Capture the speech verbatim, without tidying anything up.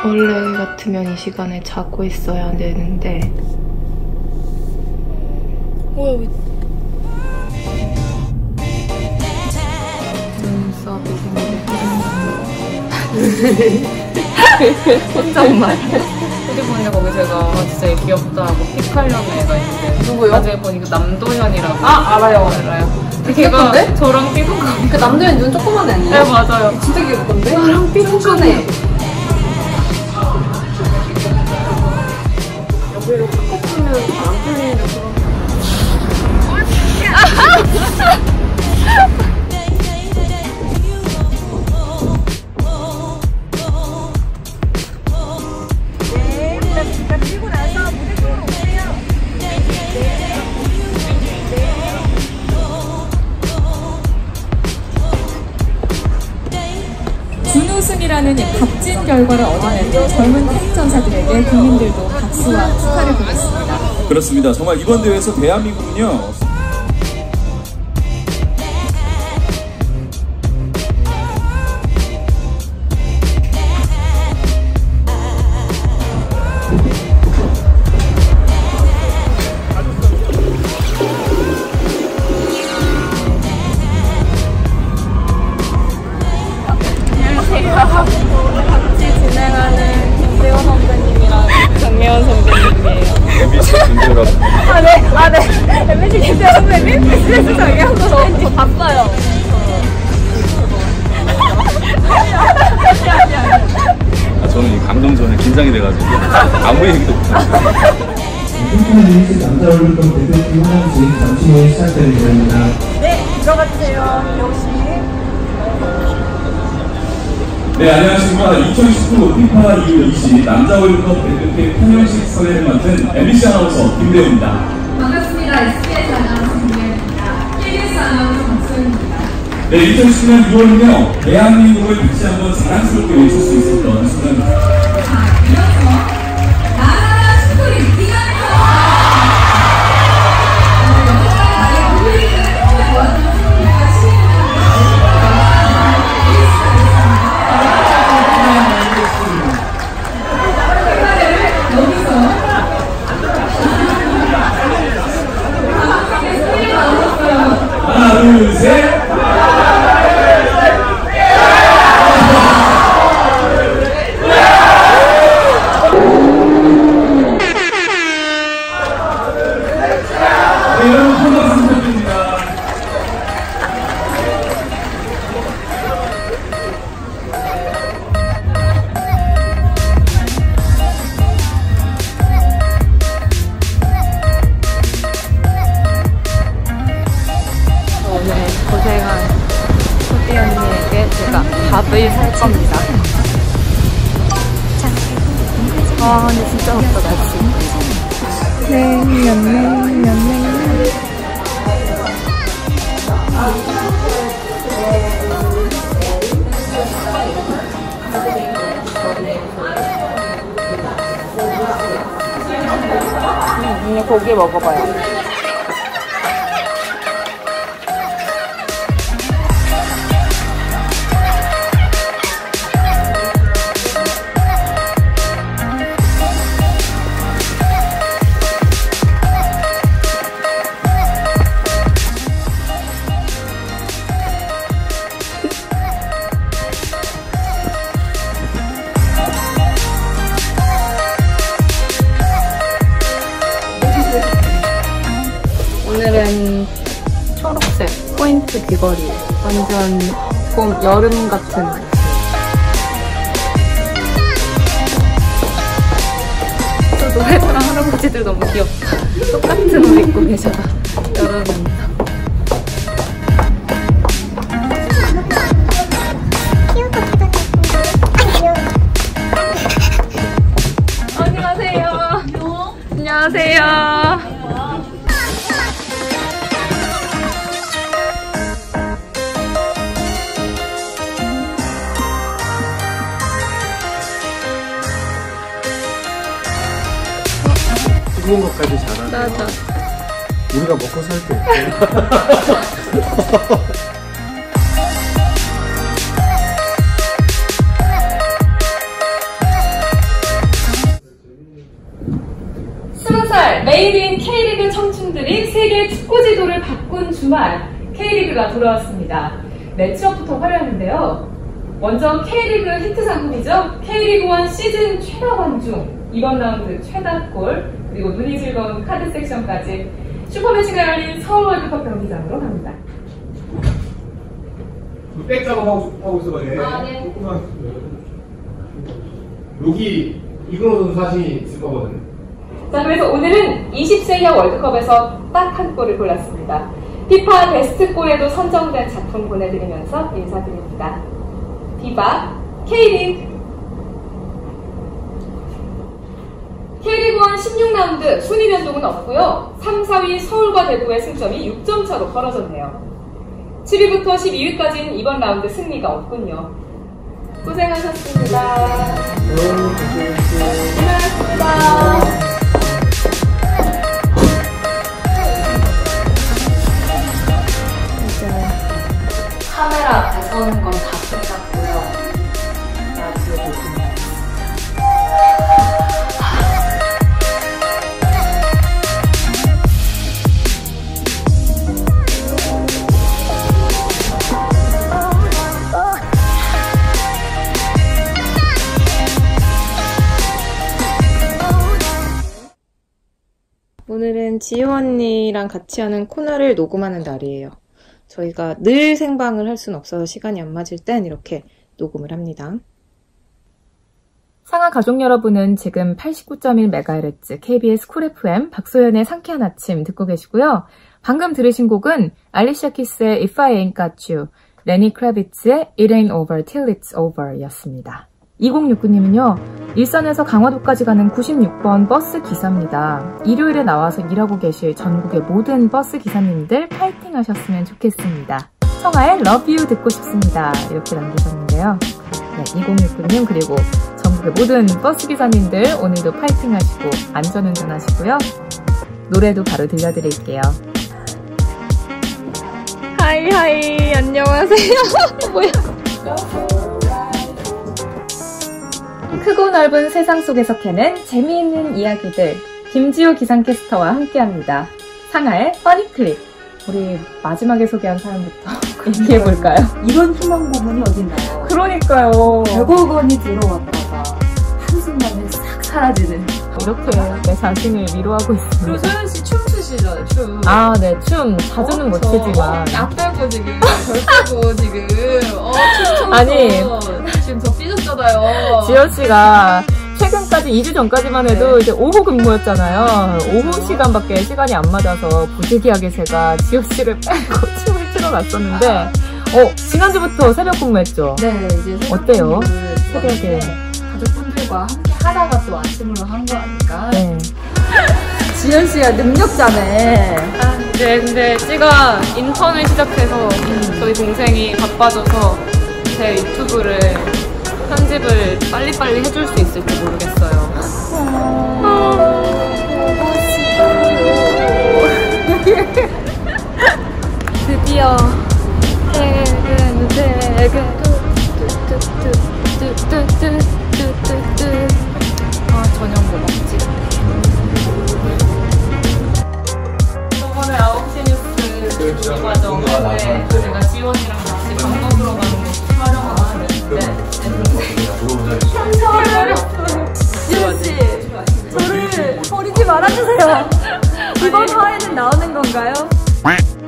원래 같으면 이 시간에 자고 있어야 되는데 뭐야 왜 눈썹이 생겼어. 혼잣말. 휴대폰에 거기 제가 아, 진짜 귀엽다고 픽하려는 애가 있는데 누구요? 나중에 보니까 남도현이라고. 아 알아요. 알아요. 걔가 귀엽던데? 저랑 삐동갑. 그 남도현 눈 조그만 애 아니에요? 네 맞아요. 진짜 귀엽던데? 저랑 삐동하네. 여기로 깎아주면 안 풀리는데 그런. 준우승이라는 값진 결과를 얻어낸 젊은 태행전사들에게 국민들도 박수와 축하를 보냈습니다. 그렇습니다. 정말 이번 대회에서 대한민국은요. 같이 진행하는 김대호 선배님이랑 정혜원 선배님이에요. 엠비씨 김대호라고. 아 네, 아 네. 엠비씨 김대호 선배님, 에스비에스 정혜원 선배님. 저, 저 봤어요. 아, 저는 이 감동 전에 긴장이 돼가지고 아무 얘기도 못했어요. 핑크는 남자 월드컵 대표팀 하나씩 잠시 후에 시작될 예정입니다. 네, 들어가주세요. 역시. 네, 안녕하십니까. 이천십구 피파 유 이십 남자 월드컵 대표팀 통영식 선회를 맡은 엠비씨 아나운서 김대호입니다. 반갑습니다. 에스비에스 아나운서 김대호입니다. 케이비에스 아나운서 박소연입니다. 네, 이천십구 년 유월은요, 대한민국을 다시 한번 자랑스럽게 외칠 수 있었던 순간입니다. 자, 이어서 나라라 스토리 기간표! 영화의 나의 고유이는 행복을 모았던 승리와 하나, 둘, 셋. 네, 여러분, 한번 부탁드립니다. 오늘 고생한 소띠 언니에게 제가 밥을 살 겁니다. 아 근데 진짜 덥다 날씨. 냉면 냉면 냉면. 음, 고기 먹어봐요. 오늘은 초록색 포인트 귀걸이 완전 봄, 여름 같은 또 노래방 할아버지들 너무 귀엽다. 똑같은 옷 입고 계셔서 여름입니다. 안녕하세요. 안녕하세요. 그런 것까지 잘하네. 맞아. 우리가 먹고 살게. 열린 세계 축구 지도를 바꾼 주말, K리그가 돌아왔습니다. 매치업부터 화려했는데요. 먼저 K리그 히트 상품이죠. K리그일 시즌 최다 관중, 이번 라운드 최다 골, 그리고 눈이 즐거운 카드 섹션까지 슈퍼매치가 열린 서울 월드컵 경기장으로 갑니다. 백 작업하고 하고 있어가지고. 아, 네. 조금만. 여기 이근호 선수 사진이 있을 거거든요. 자, 그래서 오늘은 이십 세 이하 월드컵에서 딱 한 골을 골랐습니다. 피파 베스트 골에도 선정된 작품 보내드리면서 인사드립니다. 비바 K리그. K리그일 십육 라운드 순위 변동은 없고요. 삼, 사 위 서울과 대구의 승점이 육 점 차로 벌어졌네요. 칠 위부터 십이 위까지는 이번 라운드 승리가 없군요. 고생하셨습니다. 고생하셨습니다. 카메라 앞에 서는 건 다 끝났고요. 나 집에 보시면 오늘은 지효 언니랑 같이 하는 코너를 녹음하는 날이에요. 저희가 늘 생방을 할 수는 없어서 시간이 안 맞을 땐 이렇게 녹음을 합니다. 상하 가족 여러분은 지금 팔십구 점 일 메가헤르츠 케이비에스 쿨 에프엠 박소연의 상쾌한 아침 듣고 계시고요. 방금 들으신 곡은 알리샤 키스의 If I Ain't Got You, 레니 크라비츠의 It Ain't Over Till It's Over 였습니다. 이공육구 님은요. 일산에서 강화도까지 가는 구십육 번 버스 기사입니다. 일요일에 나와서 일하고 계실 전국의 모든 버스 기사님들 파이팅 하셨으면 좋겠습니다. 청하의 Love You 듣고 싶습니다. 이렇게 남기셨는데요. 네, 이공육구 님 그리고 전국의 모든 버스 기사님들 오늘도 파이팅 하시고 안전운전 하시고요. 노래도 바로 들려드릴게요. 하이 하이 안녕하세요. 뭐야? 크고 넓은 세상 속에서 캐는 재미있는 이야기들 김지호 기상캐스터와 함께합니다. 상하의 퍼니클립. 우리 마지막에 소개한 사연부터 얘기해볼까요? 이런 희망 고문이 어딨나요? 그러니까요. 백억 원이 들어왔다가 한순간에 싹 사라지는. 이렇게 내 자신을 위로하고 있습니다. 그리고 소연씨 춤 추시잖아요, 춤. 아, 네, 춤. 자주는 못 추지만. 약 빼고 지금, 절 빼고 지금, 어, 춤 아니. 지금 저 삐졌잖아요. 지효씨가 최근까지 이 주 전까지만 해도 이제 오후 근무였잖아요. 오후 시간밖에 시간이 안 맞아서 부득이하게 제가 지효씨를 빼고 춤을 추러 갔었는데, 어, 지난주부터 새벽 근무했죠? 네, 이제 어때요? 새벽에. 가족분들과 함께 하다가 또 아침으로 한 거니까. 네. 지연 씨가 능력자네. 아, 네, 근데 제가 인턴을 시작해서 저희 동생이 바빠져서 제 유튜브를 편집을 빨리빨리 해줄 수 있을지 모르겠어요. 드디어 퇴근 퇴근 뚜뚜뚜뚜뚜뚜뚜뚜. 아 저녁 뭐 먹지? 저번에 아홉 시 뉴스 중계 과정인데 제가 지원이랑 같이 밥 먹으러 가는 거 촬영을 하는데 지연 씨, 저를 버리지 말아주세요. 이번 화에는 나오는 건가요?